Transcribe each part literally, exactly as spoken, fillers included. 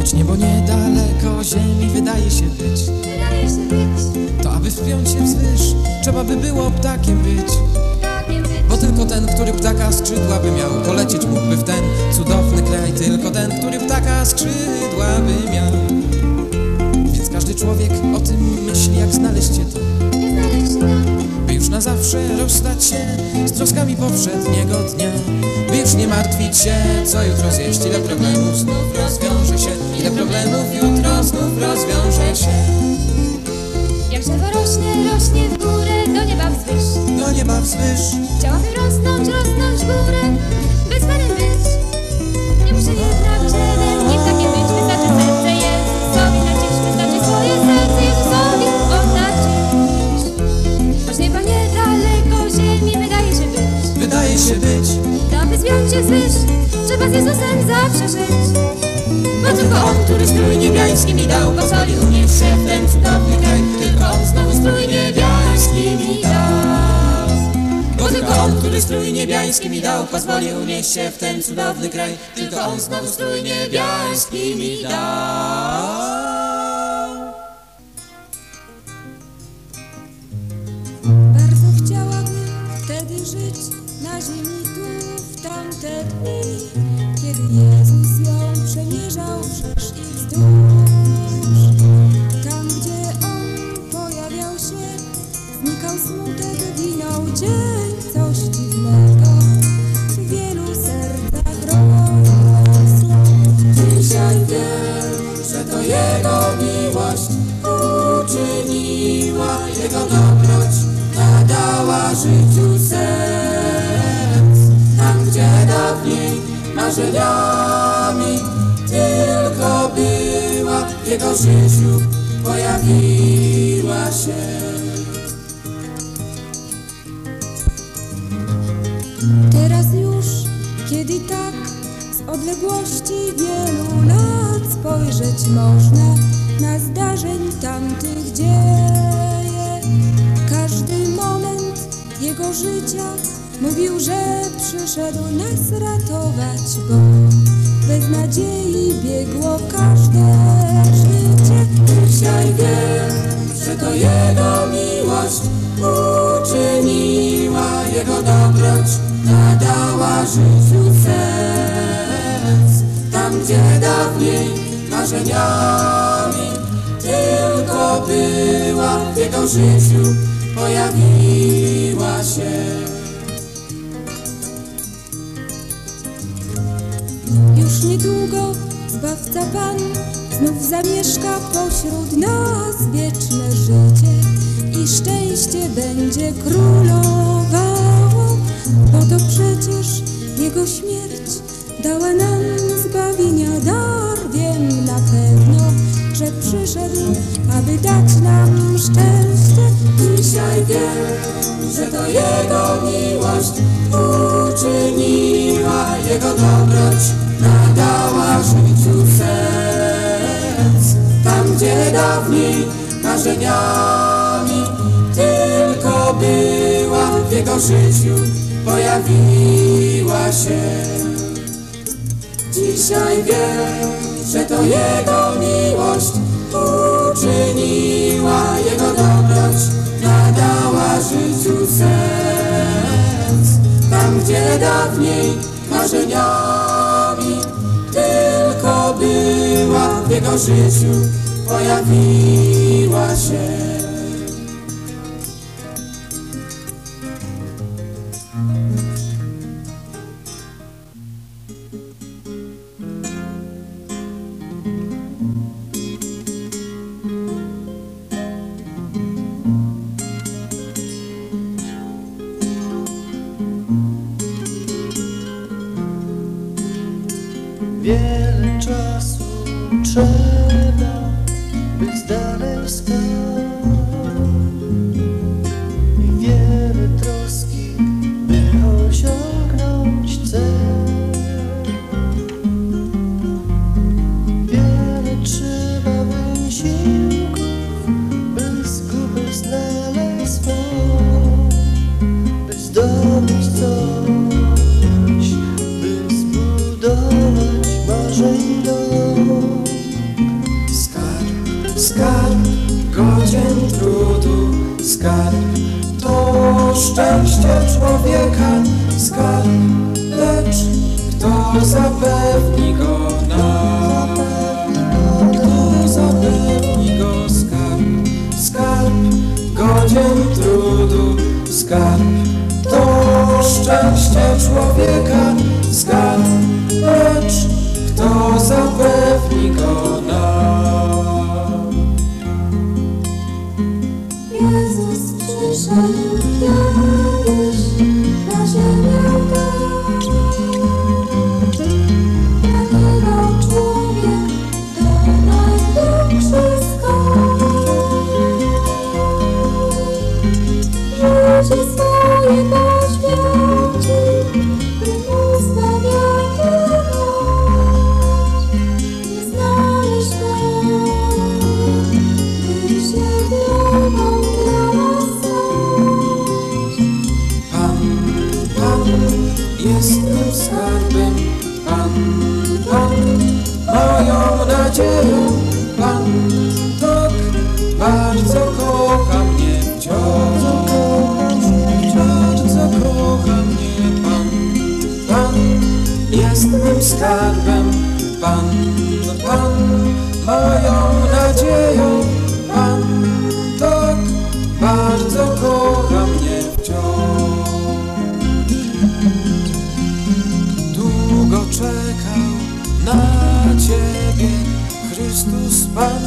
Choć niebo niedaleko ziemi wydaje się być, wydaje się być, to aby wspiąć się wzwyż, trzeba by było ptakiem być. ptakiem być. Bo tylko ten, który ptaka skrzydła by miał, polecieć mógłby w ten cudowny kraj. Tylko ten, który ptaka skrzydła by miał. Więc każdy człowiek o tym myśli, jak znaleźć się tu, Nie znaleźć się tam, by już na zawsze rozstać się z troskami poprzedniego dnia. By już nie martwić się, co jutro zjeść. Ile problemów znów rozwiąże się, ile problemów jutro znów rozwiąże się. jak drzewo rośnie, rośnie w górę, do nieba wzwyż. Do nieba wzwyż, Chciałabym rosnąć, rosnąć w górę, by zwanym być. Nie muszę jednak drzewem, nie ptakiem być. Wystarczy serce Jezusowi dać, wystarczy swoje serce Jezusowi oddać. Choć nieba niedaleko ziemi wydaje się być, wydaje się być. to aby zwiąć się zwyż, trzeba z Jezusem zawsze żyć. Bo tylko On, który strój niebiański mi dał, pozwolił unieść się w ten cudowny kraj. Tylko On znowu strój niebiański mi dał. Bo tylko On, który strój niebiański mi dał, pozwolił unieść się w ten cudowny kraj. Tylko On znowu strój niebiański mi dał. Bardzo chciałabym wtedy żyć na ziemi tu, w tamte dni, kiedy Jezus ją przemierzał wszerz i wzdłuż. Tam, gdzie On pojawiał się, znikał smutek, ginął dzień, coś dziwnego w wielu sercach rosło. Dzisiaj wiem, że to Jego miłość uczyniła, Jego dobroć nadała życiu sens. Tam, gdzie dawniej marzeniami tylko była, w Jego życiu pojawiła się. Teraz już, kiedy tak z odległości wielu lat spojrzeć można na zdarzeń tamtych dzieje, każdy moment Jego życia mówił, że przyszedł nas ratować, bo bez nadziei biegło każde życie. Dzisiaj wiem, że to Jego miłość uczyniła, Jego dobroć nadała życiu sens. Tam, gdzie dawniej marzeniami tylko była, w Jego życiu pojawiła się. Już niedługo Zbawca Pan znów zamieszka pośród nas, wieczne życie i szczęście będzie królowało, bo to przecież Jego śmierć dała nam zbawienia dar. Wiem na pewno, że przyszedł, aby dać nam szczęście. Dzisiaj wiem, że to Jego miłość uczyniła, Jego dobroć nadała życiu sens. Tam, gdzie dawniej marzeniami tylko była, w Jego życiu pojawiła się. Dzisiaj wiem, że to Jego miłość uczyniła, Jego dobroć nadała życiu sens. Tam, gdzie dawniej marzeniami tylko była, w Jego życiu pojawiła się. Wiele czasu trzeba, by znaleźć skarb, i wiele troski, by osiągnąć cel. Wiele trzeba wysiłków, by zgubę znaleźć swą, by zdobyć coś, by zbudować marzeń dom. Kto zapewni go nam? Kto zapewni go skarb? Skarb godzien trudu, skarb to szczęście człowieka, skarb, lecz kto zapewni go nam? Jezus przyszedł kiedyś na ziemię dać. Dlatego człowiek to największy skarb. Życie swoje poświęcił, by mu zbawienie dać. Nie znaleźć go, by się drogą dla nas stać. Pan, Pan jest mym skarbem, Pan, Pan moją nadzieją, Pan tak bardzo kocha mnie wciąż, bardzo kocha mnie Pan. Pan jest mym skarbem, Pan, Pan moją nadzieją, Pan tak bardzo kocha mnie wciąż. Długo czekał na Ciebie Chrystus Pan,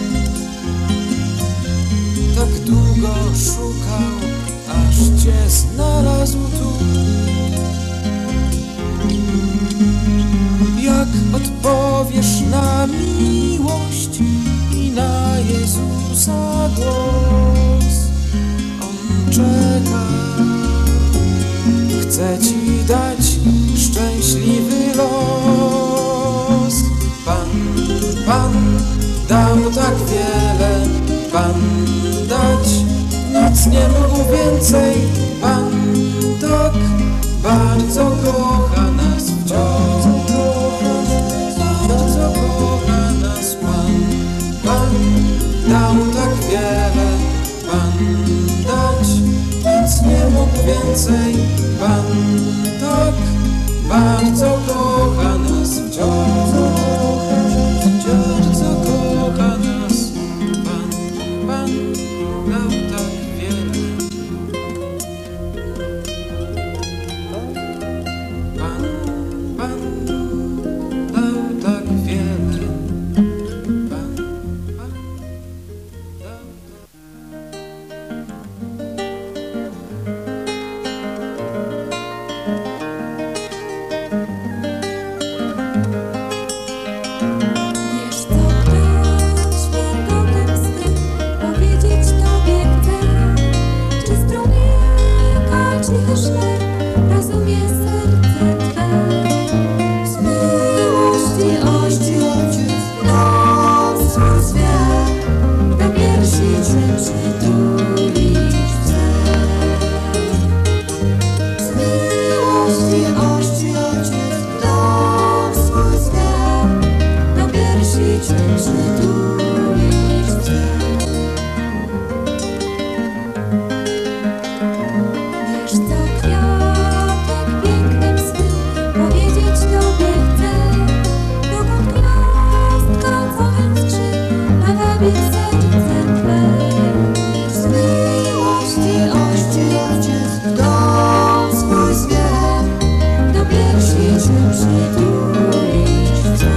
tak długo szukał, aż Cię znalazł tu. Jak odpowiesz na miłość i na Jezusa głos, On czeka, chce Ci dać szczęśliwy los. Pan, Pan dał tak wiele, Pan dać nic nie mógł więcej. Pan tak bardzo kocha nas wciąż, bardzo kocha nas Pan. Pan dał tak wiele, Pan dać nic nie mógł więcej. Pan tak bardzo kocha nas wciąż, bardzo kocha nas Pan. Pan dał tak wiele, Pan, Pan dał tak wiele, Pan, Pan dał Wiesz co, ktoś wielkotem swym powiedzieć Tobie chce, czy strumyka cichy szmer rozumie serce Twe. Z miłości Ojciec nam swój zwiat do piersi Cię przytulić chce. Z miłości Ojciec nam swój zwiat do piersi Cię przytulić chce. Wiesz co, kwiatek pięknym swym powiedzieć Tobie chce, dokąd gwiazdka całym skrzyn nawabie serce Twe. Z miłości Ojciec dom swój zwiat do piersi Cię przytulić chce.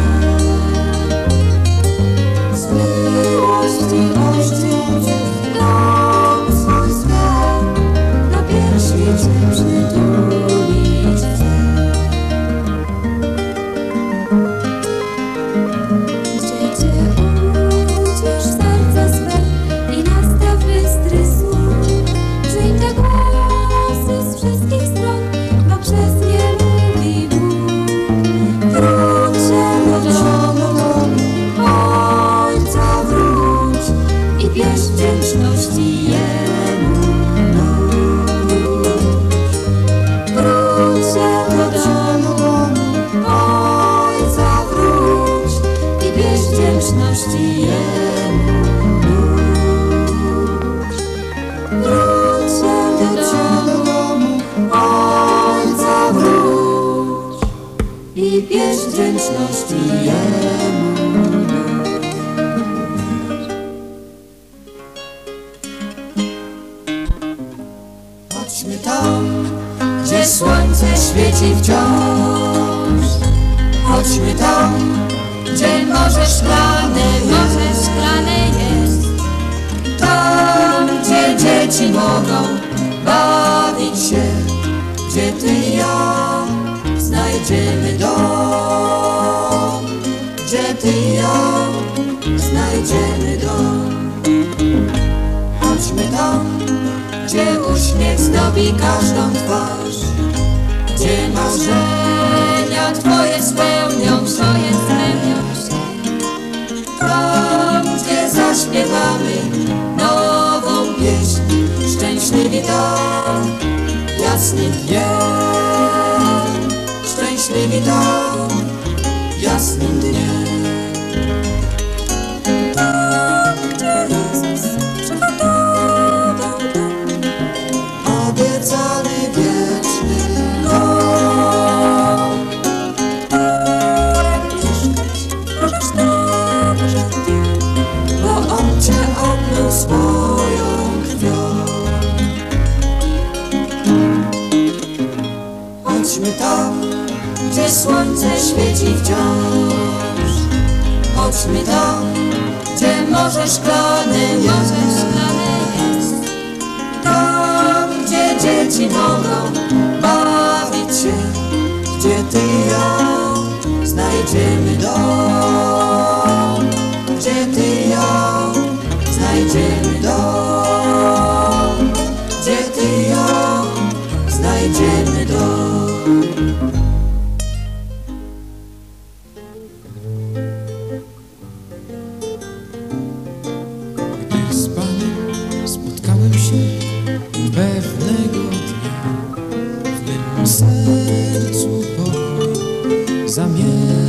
Z miłości Ojciec dom swój zwiat do piersi Cię przytulić chce. Gdzie Cię uciesz serce swe i nastaw bystry słuch. Przyjm te głosy z wszystkich stron, bo przez nie mówi Bóg. Wróć się do domu, Ojca wróć i bierz wdzięczności Jemu nóż. Wróć się do domu, Ojca wróć i bierz wdzięczności Jemu nóż. Wróć się do domu, Ojca wróć i wdzięczności Jemu dać. Chodźmy tam, gdzie słońce świeci wciąż. Chodźmy tam, gdzie morze szklane, Morze szklane jest, tam, gdzie dzieci mogą bawić się, gdzie ty i ja znajdziemy dom, gdzie ty i ja znajdziemy dom. Chodźmy tam, gdzie uśmiech zdobi każdą twarz, gdzie marzenia Twoje spełnią się, twoje spełnią się. tam, gdzie zaśpiewamy nową pieśń, szczęśliwi tam, jasnym dniem, szczęśliwi tam, jasnym dniem. Tam, gdzie Jezus przygotował dom, obiecany wieczny dom. Mieszkać możesz na żarty, bo On Cię obmył swoją krwią. Chodźmy tam, gdzie słońce świeci wciąż. Chodźmy tam, gdzie morze szklane, Morze szklane jest, tam, gdzie dzieci mogą bawić się, gdzie ty i ja znajdziemy dom, gdzie ty i ja znajdziemy dom, gdzie ty i ja znajdziemy dom. Gdy z Panem spotkałem się pewnego dnia, w mym sercu pokój zamieszkał.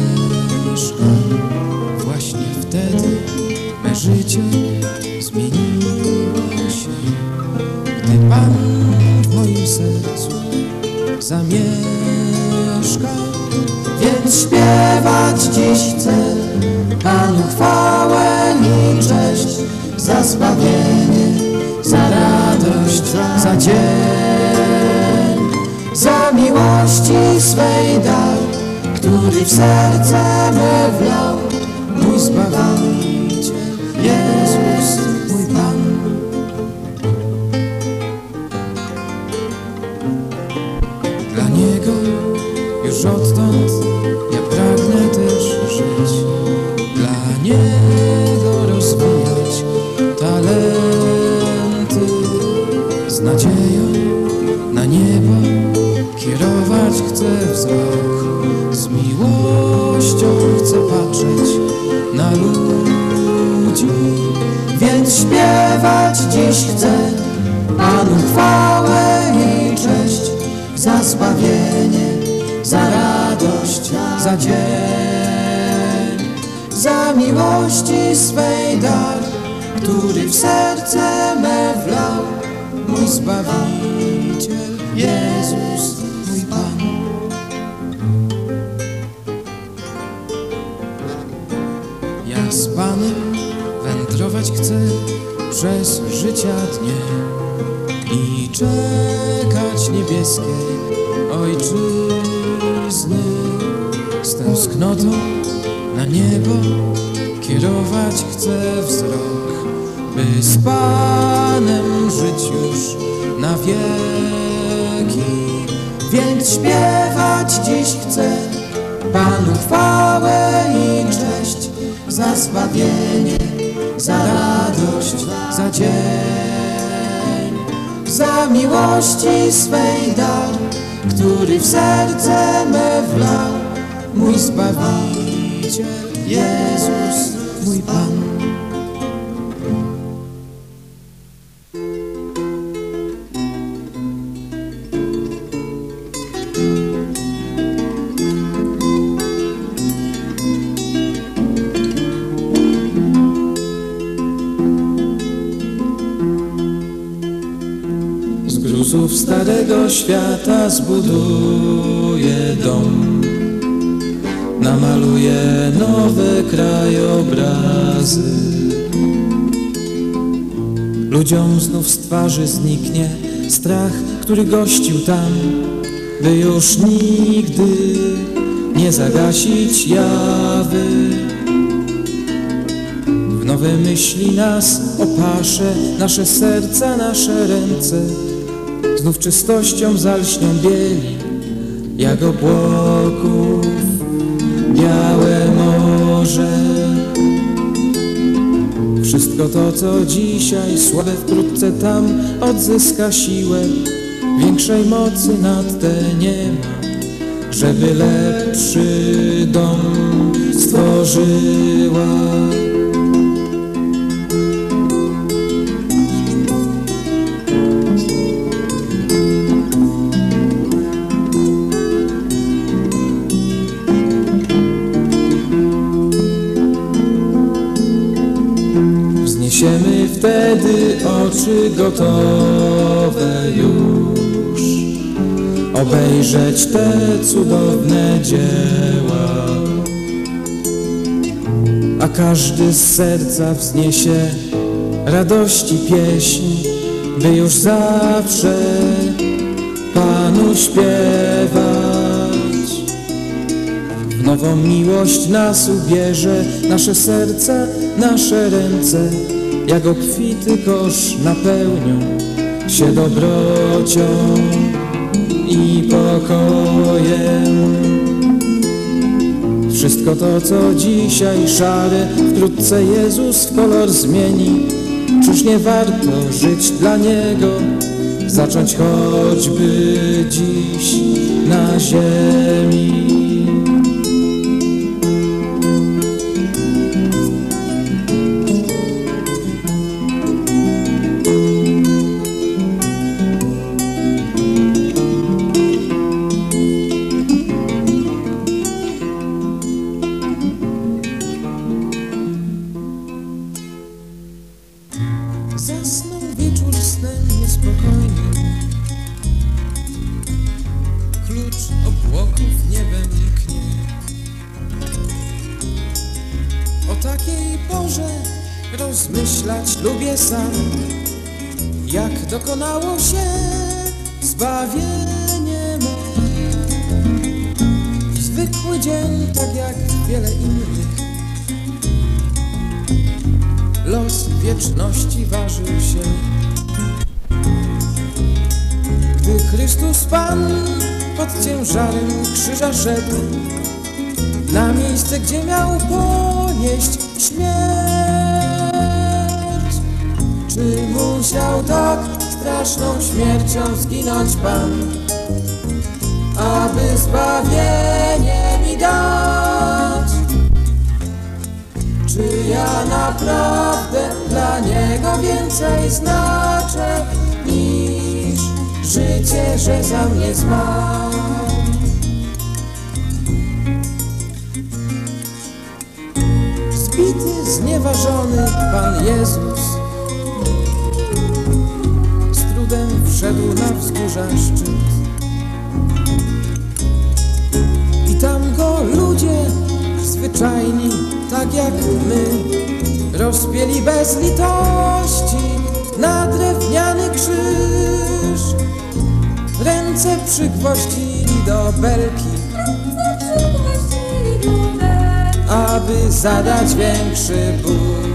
Właśnie wtedy me życie zmieniło się. Gdy Pan w moim sercu zamieszkał, Więc śpiewać dziś chcę Panu chwałę i cześć za zbawienie, za radość, za dzień, za miłości swej dar, który w serce me wlał mój Zbawiciel, Jezus, mój Pan. dla Niego już odtąd ja pragnę też żyć, dla Niego rozwijać talenty, z nadzieją na niebo kierować chcę wzrok, z miłością chcę patrzeć na ludzi. Więc śpiewać dziś chcę Panu chwałę i cześć za zbawienie, za radość, za dzień, za miłości swej dar, który w serce me wlał mój Zbawiciel, Jezus, mój Pan. Ja z Panem wędrować chcę przez życia dnie i czekać niebieskiej Ojczyzny. Z tęsknotą na niebo kierować chcę wzrok, by z Panem żyć już na wieki. Więc śpiewać dziś chcę Panu chwałę i cześć za zbawienie, za radość, za dzień, za miłości swej dar, który w serce me wlał mój Zbawiciel, Jezus, mój Pan. Z gruzów starego świata zbuduję dom namaluje nowe krajobrazy. Ludziom znów z twarzy zniknie strach, który gościł tam, by już nigdy nie zagasić jawy. W nowe myśli nas opasze, nasze serca, nasze ręce znów czystością zalśnią bieli, jak obłoków białe morze. Wszystko to, co dzisiaj słabe, wkrótce tam odzyska siłę. Większej mocy nad te nie ma, żeby lepszy dom stworzyła. Wzniesiemy wtedy oczy gotowe już obejrzeć te cudowne dzieła, a każdy z serca wzniesie radości pieśń, by już zawsze Panu śpiewać. W nową miłość nas ubierze, nasze serca, nasze ręce, jak obfity kosz napełnią się dobrocią i pokojem. Wszystko to, co dzisiaj szare, wkrótce Jezus w kolor zmieni. Czyż nie warto żyć dla Niego, zacząć choćby dziś na ziemi? Zasnął wieczór snem niespokojnym, klucz obłoków niebem mknie. O takiej porze rozmyślać lubię sam, jak dokonało się zbawienie me. Zwykły dzień, tak jak wiele innych, los wieczności ważył się. Gdy Chrystus Pan pod ciężarem krzyża szedł, na miejsce, gdzie miał ponieść śmierć, czy musiał tak straszną śmiercią zginąć Pan, aby zbawienie mi dać? Czy ja naprawdę dla Niego więcej znaczę niż życie, że za mnie zmarł? Zbity, znieważony Pan Jezus z trudem wszedł na wzgórza szczyt. I tam go ludzie zwyczajni, tak jak my, rozpięli bez litości na drewniany krzyż. Ręce przygwoździli do belki, aby zadać większy ból.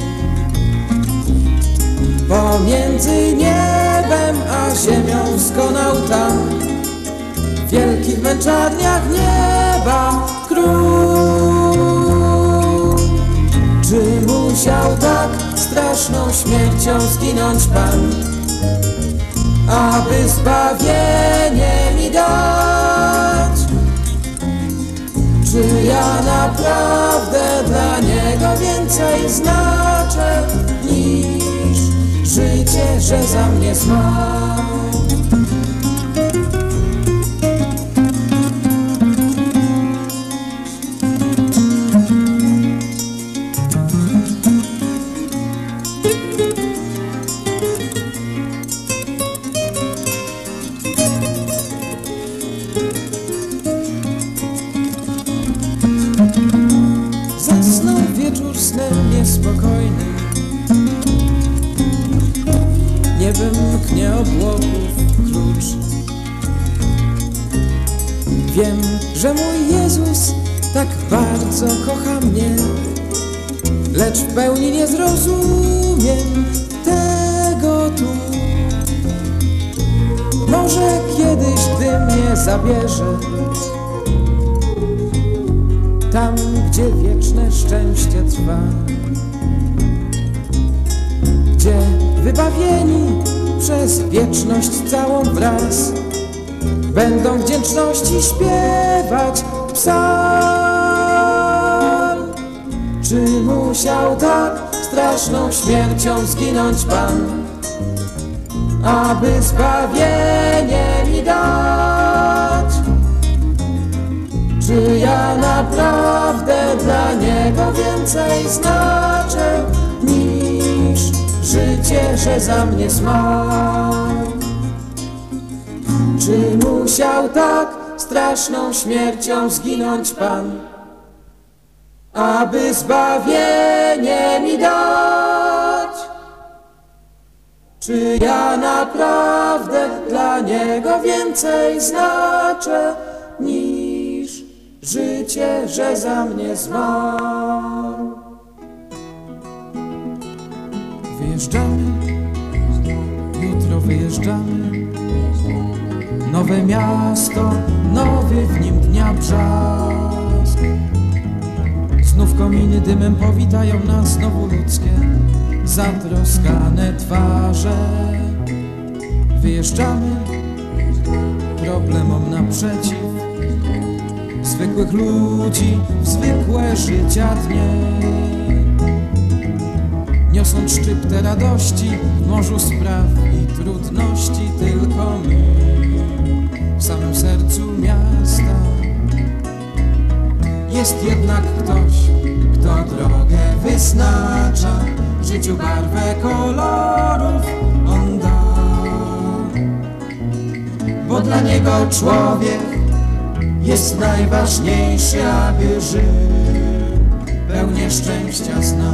Pomiędzy niebem a ziemią skonał tam, w wielkich męczarniach nieba król. Czy musiał tak straszną śmiercią zginąć Pan, aby zbawienie mi dać? Czy ja naprawdę dla Niego więcej znaczę niż życie, że za mnie zmarł? obłoków klucz. Wiem, że mój Jezus tak bardzo kocha mnie, lecz w pełni nie zrozumiem tego tu. Może kiedyś, gdy mnie zabierze tam, gdzie wieczne szczęście trwa, gdzie wybawieni przez wieczność całą wraz będą wdzięczności śpiewać psalm. Czy musiał tak straszną śmiercią zginąć Pan, aby zbawienie mi dać? Czy ja naprawdę dla Niego więcej znaczę niż życie, że za mnie zmarł? Czy musiał tak straszną śmiercią zginąć Pan, aby zbawienie mi dać? Czy ja naprawdę dla Niego więcej znaczę niż życie, że za mnie zmarł? Wyjeżdżamy, jutro wyjeżdżamy. Nowe miasto, nowy w nim dnia brzask. Znów kominy dymem powitają nas, znowu ludzkie zatroskane twarze. Wyjeżdżamy problemom naprzeciw, zwykłych ludzi w zwykłe życia dnie, niosąc szczyptę radości w morzu spraw i trudności. Tylko my w samym sercu miasta. Jest jednak ktoś, kto drogę wyznacza, życiu barwę kolorów on da. Bo dla niego człowiek jest najważniejszy, aby żył, pełnię szczęścia zna.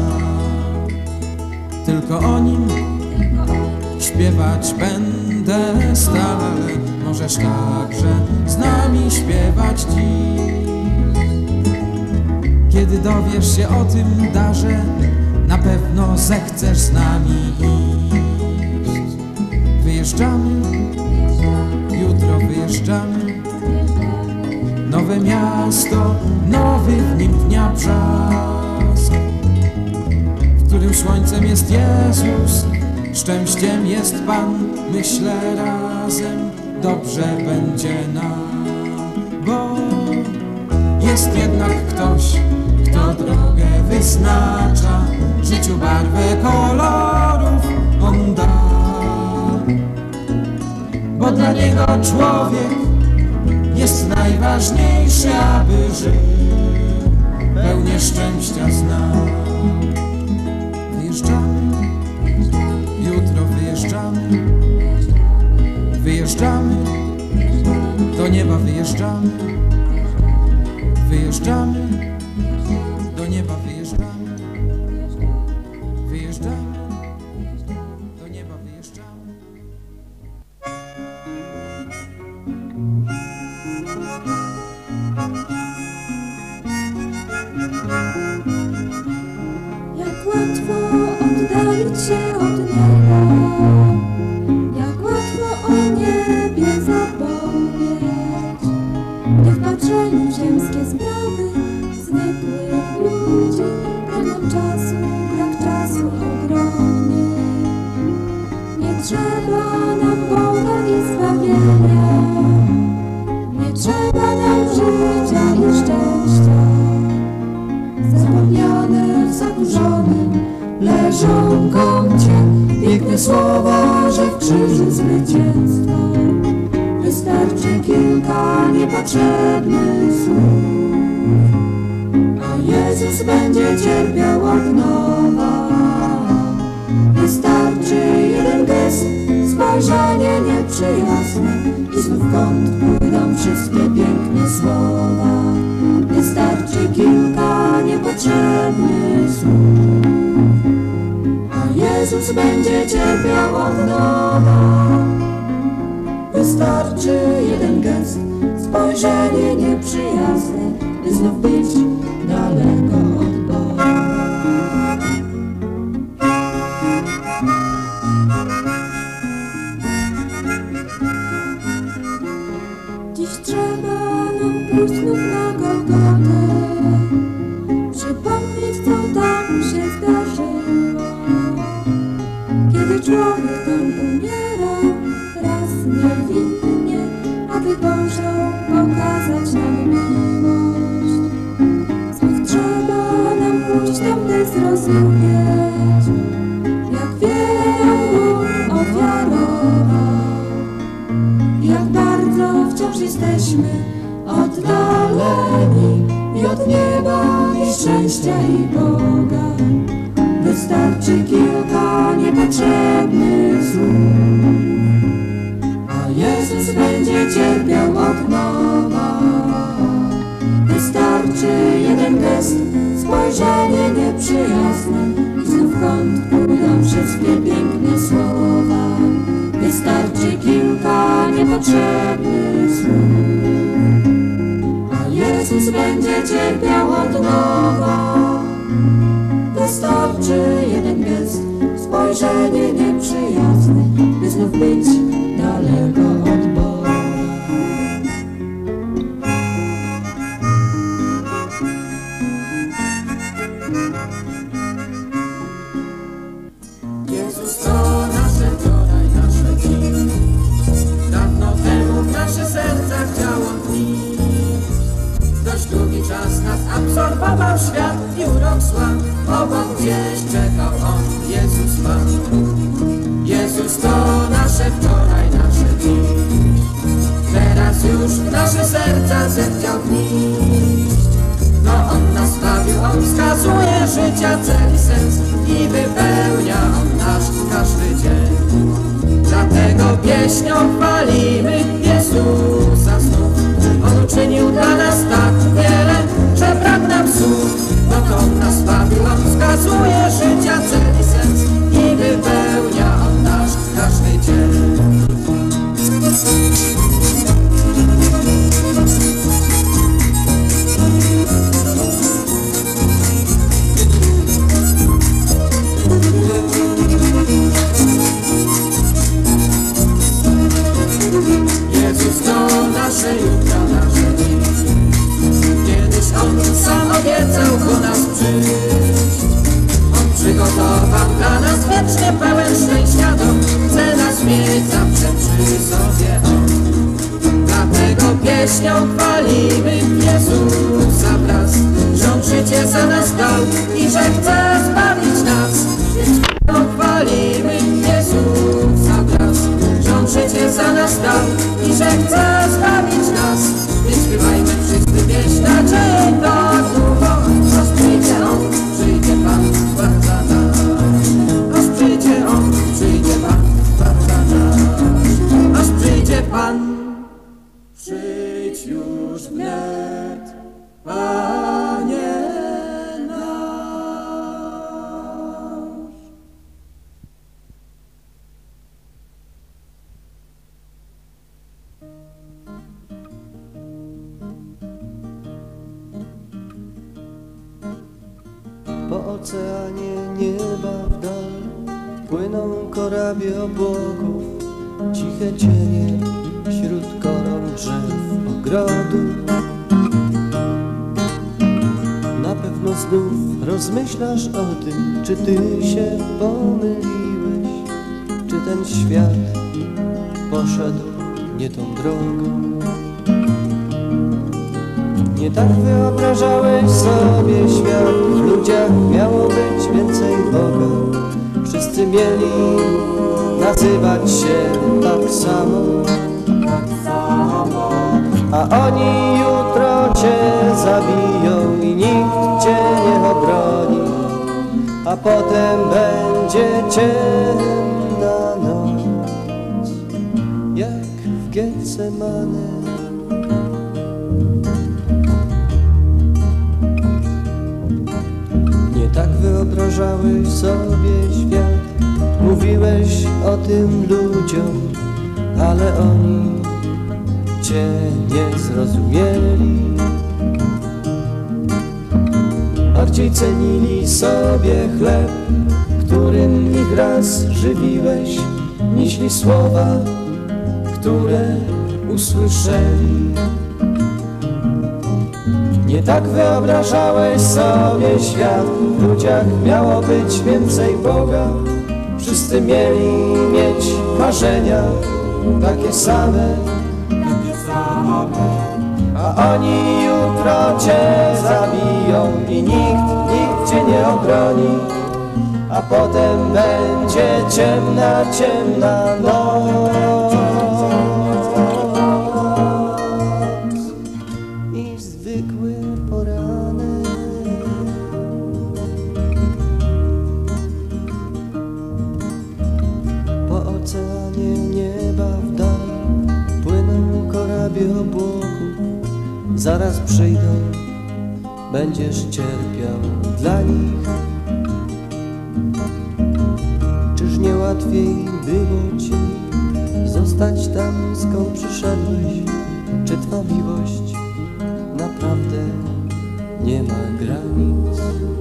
Tylko o nim śpiewać będę stale, możesz także z nami śpiewać dziś. Kiedy dowiesz się o tym darze, na pewno zechcesz z nami iść. Wyjeżdżamy, jutro wyjeżdżamy. Nowe miasto, nowy w nim dnia brzask, w którym słońcem jest Jezus, szczęściem jest Pan. Myślę razem, dobrze będzie nam, bo jest jednak ktoś, kto drogę wyznacza, życiu barwę kolorów on da. Bo dla niego człowiek jest najważniejszy, aby żył, pełnię szczęścia zna. Wyjeżdżamy, jutro wyjeżdżamy. Wyjeżdżamy, do nieba wyjeżdżamy. Wyjeżdżamy, do nieba wyjeżdżamy. Wyjeżdżamy, do nieba wyjeżdżamy. Jak łatwo oddalić się od nieba, jak łatwo o niebie zapomnieć, gdy w patrzeniu w ziemskie sprawy zwykłych ludzi pragną czasu, brak czasu ogromny. Nie trzeba nam Boga i zbawienia, nie trzeba nam życia i szczęścia. Zapomniane w zaburzonym leżą kącie piękne słowa, że w krzyżu zwycięstwo. Wystarczy kilka niepotrzebnych słów, a Jezus będzie cierpiał od nowa. Wystarczy jeden gest, spojrzenie nieprzyjazne i znów w kąt pójdą wszystkie piękne słowa. Wystarczy kilka niepotrzebnych słów, a Jezus Jezus będzie cierpiał od nowa. Wystarczy jeden gest, spojrzenie nieprzyjazne, by znów być daleko od Boga. Dziś trzeba nam pójść znów na Golgotę, przypomnieć, co tam się zdarzyło, kiedy człowiek tam umierał raz niewinnie, aby Bożą pokazać nam miłość. Znów trzeba nam pójść tam, by zrozumieć, jak wiele nam Bóg ofiarował, jak bardzo wciąż jesteśmy oddaleni i od nieba, i szczęścia, i Boga. Wystarczy kilka niepotrzebnych słów, a Jezus będzie cierpiał od nowa. Wystarczy jeden gest, spojrzenie nieprzyjazne, i znów w kąt pójdą wszystkie piękne słowa. Wystarczy kilka niepotrzebnych słów, a Jezus będzie cierpiał od nowa. Wystarczy jeden gest, spojrzenie nieprzyjazne, by znów być daleko od Boga. Jezus to nasze wczoraj, nasze dziś. Dawno temu w naszych sercach działał dni. Dość długi czas nas absorbował świat i urosła. Obok gdzieś czekał On, Jezus Pan. Jezus to nasze wczoraj, nasze dziś. Teraz już w nasze serca zechciał wnieść. No On nas bawił, On wskazuje życia cel i sens i wypełnia On nasz każdy dzień. Dlatego pieśnią chwalimy Jezusa znów. On uczynił dla nas tak wiele, że brak nam słów. No On nas bawił, On wskazuje życia cel i sens i wypełnia On nasz każdy dzień. Jezus to nasze jutro, nasze dziś. Kiedyś On sam obiecał do nas przyjść. On przygotował dla nas wiecznie pełen szczęścia dom. Chce nas mieć zawsze przy sobie On. Dlatego pieśnią chwalimy Jezusa wraz, że On życie za nas dał i że chce zbawić nas. Więc pieśnią chwalimy Jezusa wraz, że On życie za nas dał i że chce zbawić nas. Więc śpiewajmy wszyscy pieśń nadzieję do znów. Aż przyjdzie On, przyjdzie Pan, zbawca nasz. Aż przyjdzie On, przyjdzie Pan, zbawca nasz. Aż przyjdzie Pan, przyjdź już wnet, Panie nasz. Po oceanie nieba w dal płyną korabie obłoków, ciche cienie wśród koron drzew ogrodu. Na pewno znów rozmyślasz o tym, czy ty się pomyliłeś, czy ten świat poszedł nie tą drogą. Nie tak wyobrażałeś sobie świat, w ludziach miało być więcej Boga. Wszyscy mieli nazywać się tak samo, a oni jutro cię zabiją i nikt cię nie obroni, a potem będzie ciemna noc, jak w Getsemane. Nie tak wyobrażałeś sobie świat, Mówiłeś o tym ludziom, ale oni Cię nie zrozumieli. Bardziej cenili sobie chleb, którym ich raz żywiłeś, niźli słowa, które usłyszeli. Nie tak wyobrażałeś sobie świat, w ludziach miało być więcej Boga. Wszyscy mieli mieć marzenia takie same, a oni jutro Cię zabiją i nikt, nikt Cię nie obroni. A potem będzie ciemna, ciemna noc i zwykły poranek. Po oceanie nieba w dal płyną korabie obłoku. Zaraz przyjdą, będziesz cierpiał dla nich. Czyż nie łatwiej było Ci zostać tam, skąd przyszedłeś? Czy Twa miłość naprawdę nie ma granic?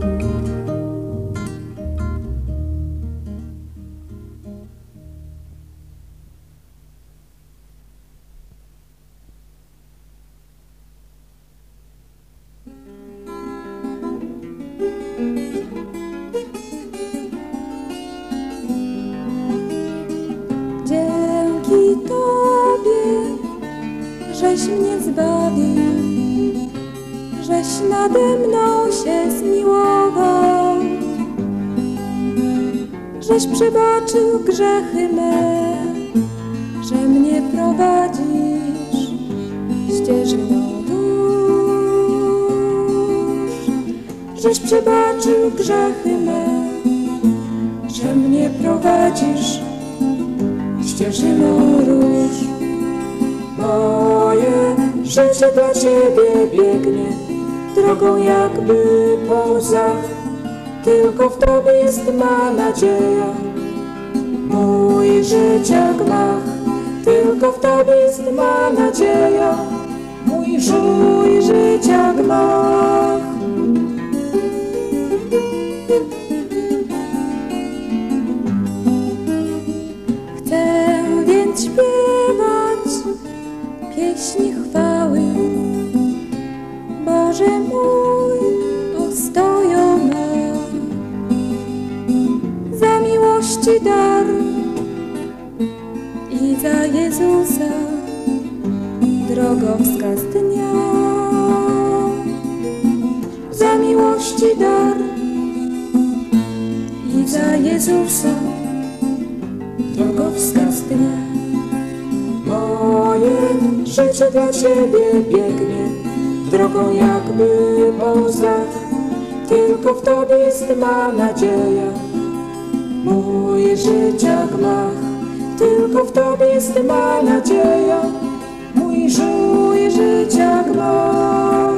Dzięki Tobie, żeś mnie zbawił, żeś nade mną się zmiłował, żeś przebaczył grzechy me, że mnie prowadzisz ścieżką dusz. Żeś przebaczył grzechy me, że mnie prowadzisz ścieżyną róż. Moje życie dla Ciebie biegnie drogą jakby po łzach, tylko w Tobie jest ma nadzieja. Mój życia gmach, tylko w Tobie jest ma nadzieja. Mój żółj życia gmach. Chcę więc śpiewać pieśni chwały, Boże mój postojony, za miłości dar i za Jezusa drogowskaz dnia. Za miłości dar i za Jezusa drogowskaz dnia. Moje życie dla Ciebie biegnie drogą jakby po łzach, tylko w Tobie jest ma nadzieja. Mój życia gmach, tylko w Tobie jest ma nadzieja. Mój żółj życia gmach.